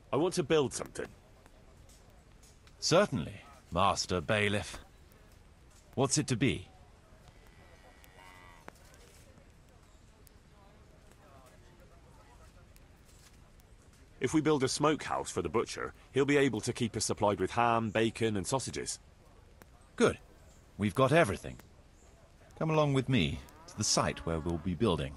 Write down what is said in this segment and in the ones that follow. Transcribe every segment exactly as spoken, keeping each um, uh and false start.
I want to build something. Certainly, Master Bailiff. What's it to be? If we build a smokehouse for the butcher, he'll be able to keep us supplied with ham, bacon, and sausages. Good. We've got everything. Come along with me to the site where we'll be building.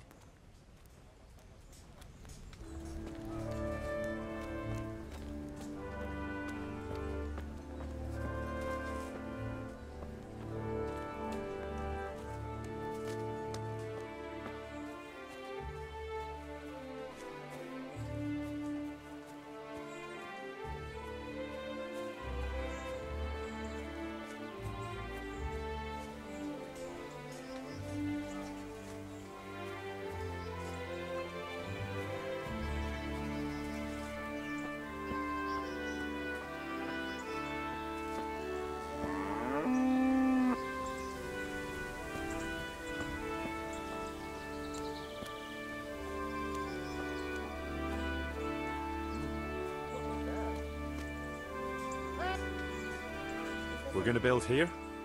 We're gonna build here?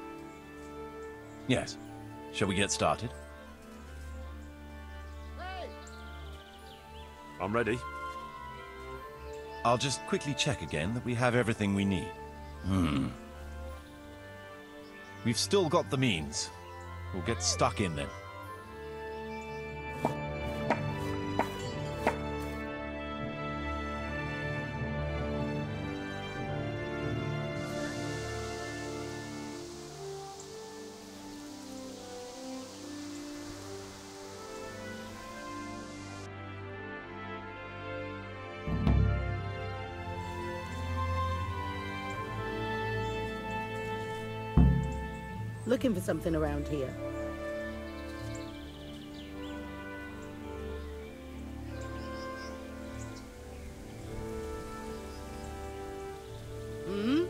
Yes. Shall we get started? I'm ready. I'll just quickly check again that we have everything we need. Hmm. We've still got the means. We'll get stuck in then. Looking for something around here. Hmm?